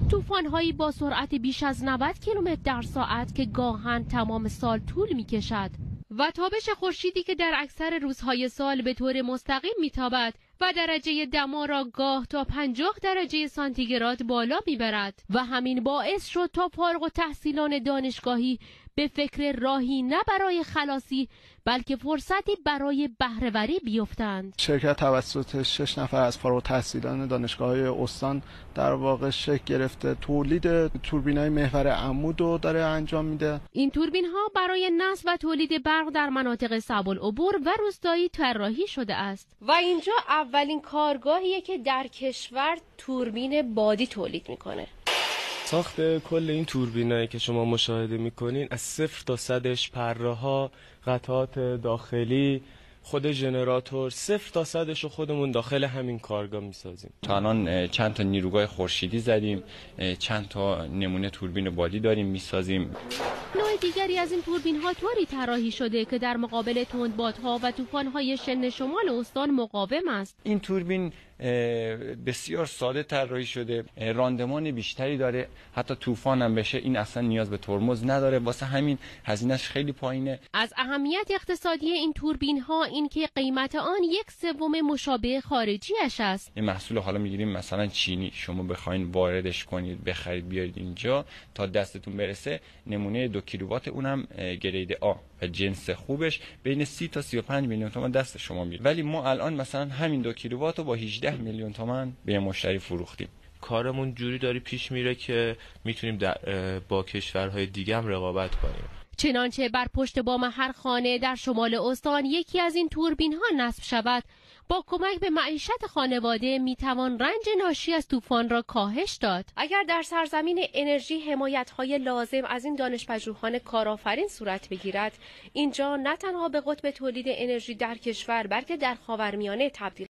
طوفان‌هایی با سرعت بیش از 90 کیلومتر در ساعت که گاهن تمام سال طول می‌کشد و تابش خورشیدی که در اکثر روزهای سال به طور مستقیم می‌تابد و درجه دما را گاه تا 50 درجه سانتیگراد بالا می‌برد و همین باعث شد تا فارغ التحصیلان دانشگاهی به فکر راهی نه برای خلاصی بلکه فرصتی برای بهره‌وری بیفتند. شرکت توسط 6 نفر از فارغ التحصیلان دانشگاه‌های استان در واقع شکل گرفته تولید توربین‌های محور عمود رو داره انجام میده. این توربین‌ها برای نصب و تولید برق در مناطق صعب العبور و روستایی طراحی شده است و اینجا اولین کارگاهیه که در کشور توربین بادی تولید میکنه. ساخت کل این توربینایی که شما مشاهده میکنین از 0 تا 100ش پره‌ها، قطعات داخلی، خود ژنراتور 0 تا 100ش رو خودمون داخل همین کارگاه میسازیم. تا الان چند تا نیروگاه خورشیدی زدیم، چند تا نمونه توربین بادی داریم میسازیم. نوع دیگری از این توربین‌ها طوری طراحی شده که در مقابل تندبادها و طوفان‌های شن شمال استان مقاوم است. این توربین بسیار ساده طراحی شده، راندمان بیشتری داره، حتی طوفان هم بشه این اصلا نیاز به ترمز نداره، واسه همین هزینه‌اش خیلی پایینه. از اهمیت اقتصادی این توربین‌ها این که قیمت آن 1/3 مشابه خارجیش است. این محصول حالا میگیریم مثلا چینی، شما بخواید واردش کنید بخرید بیارید اینجا تا دستتون برسه، نمونه 2 کیلووات اونم گرید آ و جنس خوبش بین 30 تا 35 میلیون تومان دست شما میاد. ولی ما الان مثلا همین 2 کیلووات رو با 18 میلیون تومان به مشتری فروختیم. کارمون جوری داره پیش میره که میتونیم با کشورهای دیگه هم رقابت کنیم. چنانچه بر پشت بام هر خانه در شمال استان یکی از این توربین‌ها نصب شود، با کمک به معیشت خانواده میتوان رنج ناشی از طوفان را کاهش داد. اگر در سرزمین انرژی حمایت‌های لازم از این دانش‌پژوهان کارآفرین صورت بگیرد، اینجا نه تنها به قطب تولید انرژی در کشور بلکه در خاورمیانه تبدیل